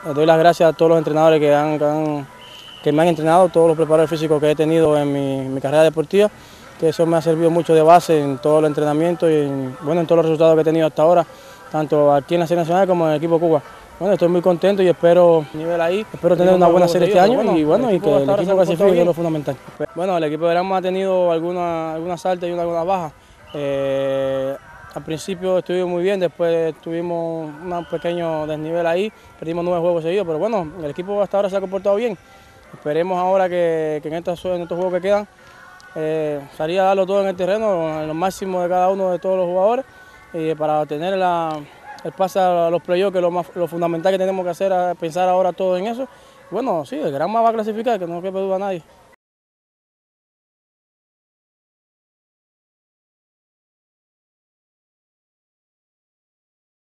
Les doy las gracias a todos los entrenadores que me han entrenado, todos los preparadores físicos que he tenido en mi carrera deportiva, que eso me ha servido mucho de base en todo el entrenamiento y en todos los resultados que he tenido hasta ahora, tanto aquí en la selección nacional como en el equipo Cuba. Bueno, estoy muy contento y espero nivel ahí, espero tener una buena serie este año y que el equipo clasifique, que es lo fundamental. Bueno, el equipo de Granma ha tenido algunas altas y algunas bajas. Al principio estuvimos muy bien, después tuvimos un pequeño desnivel ahí, perdimos 9 juegos seguidos, pero bueno, el equipo hasta ahora se ha comportado bien. Esperemos ahora que en estos juegos que quedan salir a darlo todo en el terreno, en lo máximo de cada uno de todos los jugadores, para obtener el pase a los playoffs, que es lo fundamental que tenemos que hacer, pensar ahora todo en eso. Bueno, sí, el Granma va a clasificar, que no quepa duda a nadie.